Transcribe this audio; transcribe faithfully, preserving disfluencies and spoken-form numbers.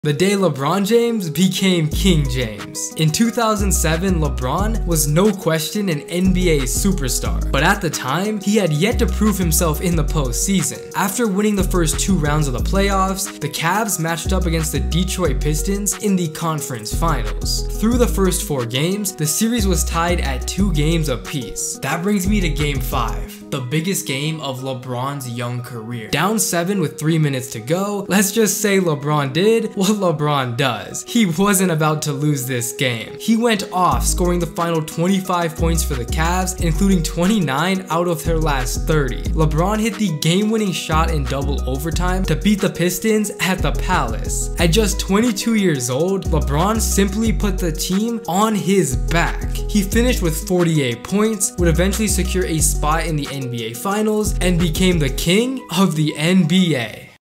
The day LeBron James became King James. In two thousand seven, LeBron was no question an N B A superstar, but at the time, he had yet to prove himself in the postseason. After winning the first two rounds of the playoffs, the Cavs matched up against the Detroit Pistons in the conference finals. Through the first four games, the series was tied at two games apiece. That brings me to game five, the biggest game of LeBron's young career. Down seven with three minutes to go, let's just say LeBron did what LeBron does. He wasn't about to lose this game. He went off, scoring the final twenty-five points for the Cavs, including twenty-nine out of their last thirty. LeBron hit the game-winning shot in double overtime to beat the Pistons at the Palace. At just twenty-two years old, LeBron simply put the team on his back. He finished with forty-eight points, would eventually secure a spot in the N B A Finals, and became the king of the N B A.